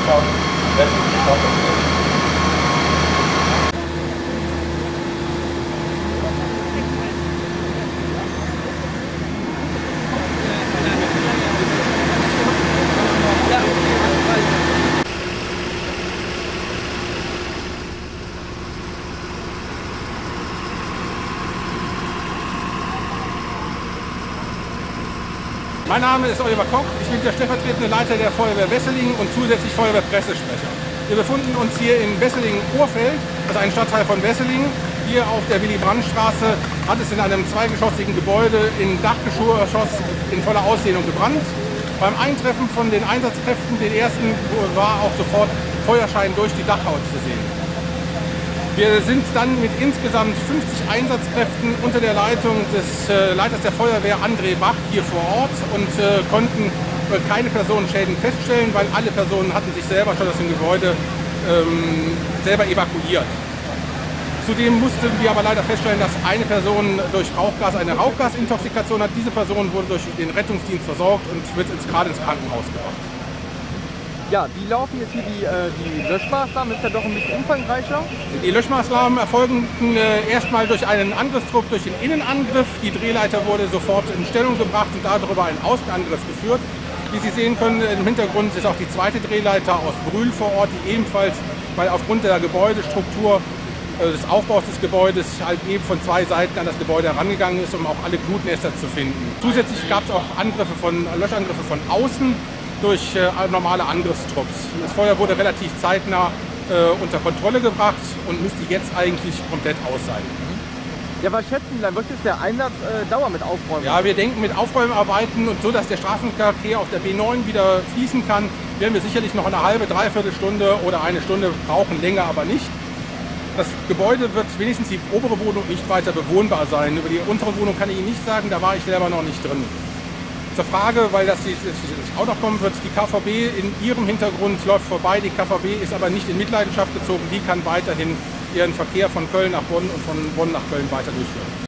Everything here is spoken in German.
Mein Name ist Oliver Koch, ich bin der stellvertretende Leiter der Feuerwehr Wesseling und zusätzlich Feuerwehrpressesprecher. Wir befinden uns hier in Wesseling-Urfeld, das ist ein Stadtteil von Wesseling. Hier auf der Willy-Brandt-Straße hat es in einem zweigeschossigen Gebäude in Dachgeschoss in voller Ausdehnung gebrannt. Beim Eintreffen von den Einsatzkräften, den ersten, war auch sofort Feuerschein durch die Dachhaut zu sehen. Wir sind dann mit insgesamt 50 Einsatzkräften unter der Leitung des Leiters der Feuerwehr André Bach hier vor Ort und konnten keine Personenschäden feststellen, weil alle Personen hatten sich selber schon aus dem Gebäude selber evakuiert. Zudem mussten wir aber leider feststellen, dass eine Person durch Rauchgas eine Rauchgasintoxikation hat. Diese Person wurde durch den Rettungsdienst versorgt und wird gerade ins Krankenhaus gebracht. Ja, wie laufen jetzt hier die Löschmaßnahmen? Ist ja doch ein bisschen umfangreicher. Die Löschmaßnahmen erfolgen erstmal durch einen Angriffstrupp, durch den Innenangriff. Die Drehleiter wurde sofort in Stellung gebracht und darüber ein Außenangriff geführt. Wie Sie sehen können, im Hintergrund ist auch die zweite Drehleiter aus Brühl vor Ort, die ebenfalls, weil aufgrund der Gebäudestruktur des Aufbaus des Gebäudes halt eben von zwei Seiten an das Gebäude herangegangen ist, um auch alle Glutnester zu finden. Zusätzlich gab es auch Löschangriffe von außen durch normale Angriffstrupps. Das Feuer wurde relativ zeitnah unter Kontrolle gebracht und müsste jetzt eigentlich komplett aus sein. Ja, was schätzen Sie, dann wird jetzt der Einsatz dauern mit Aufräumen? Ja, wir denken mit Aufräumarbeiten und so, dass der Straßenverkehr auf der B9 wieder fließen kann, werden wir sicherlich noch eine halbe, dreiviertel Stunde oder eine Stunde brauchen, länger aber nicht. Das Gebäude wird wenigstens die obere Wohnung nicht weiter bewohnbar sein. Über die untere Wohnung kann ich Ihnen nicht sagen, da war ich selber noch nicht drin. Zur Frage, weil das auch noch kommen wird, die KVB in ihrem Hintergrund läuft vorbei. Die KVB ist aber nicht in Mitleidenschaft gezogen. Die kann weiterhin ihren Verkehr von Köln nach Bonn und von Bonn nach Köln weiter durchführen.